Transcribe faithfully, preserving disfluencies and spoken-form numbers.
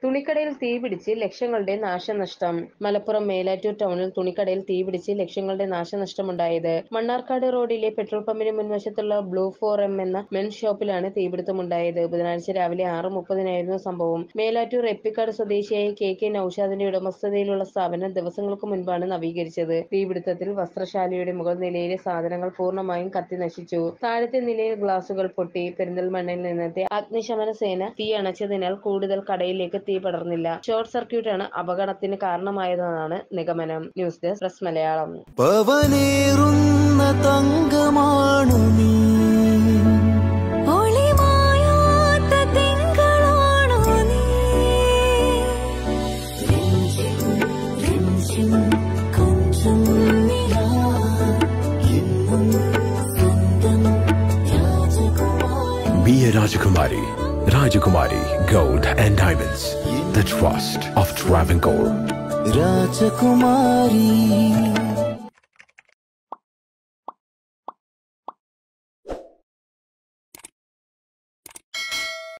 തുണിക്കടയിൽ തീപിടിച്ച് ലക്ഷങ്ങളുടെ നാശനഷ്ടം. മലപ്പുറം മേലാറ്റൂർ ടൗണിൽ തുണിക്കടയിൽ തീപിടിച്ച് ലക്ഷങ്ങളുടെ നാശനഷ്ടമുണ്ടായത്. മണ്ണാർക്കാട് റോഡിലെ പെട്രോൾ പമ്പിന് മുൻവശത്തുള്ള ബ്ലൂ ഫോർ എം എന്ന മെൻസ് ഷോപ്പിലാണ് തീപിടുത്തമുണ്ടായത്. ബുധനാഴ്ച രാവിലെ ആറ് മുപ്പതിനായിരുന്നു സംഭവം. മേലാറ്റൂർ എപ്പിക്കാട് സ്വദേശിയായ കെ കെ നൌഷാദിന്റെ ഉടമസ്ഥതയിലുള്ള സ്ഥാപനം ദിവസങ്ങൾക്ക് മുൻപാണ് നവീകരിച്ചത്. തീപിടുത്തത്തിൽ വസ്ത്രശാലയുടെ മുകൾ നിലയിലെ സാധനങ്ങൾ പൂർണ്ണമായും കത്തി നശിച്ചു. താഴത്തെ നിലയിൽ ഗ്ലാസുകൾ പൊട്ടി. പെരിന്തൽമണ്ണയിൽ നിന്നെത്തിയ അഗ്നിശമന സേന തീ അണച്ചതിനാൽ കൂടുതൽ കടയിലേക്ക് തീ പടർന്നില്ല. ഷോർട്ട് സർക്യൂട്ടാണ് അപകടത്തിന് കാരണമായതെന്നാണ് നിഗമനം. News desk press Malayalam. തങ്കമാണു നീ, Be a Rajakumari. Rajakumari Gold and Diamonds. The trust of Travancore. Rajakumari.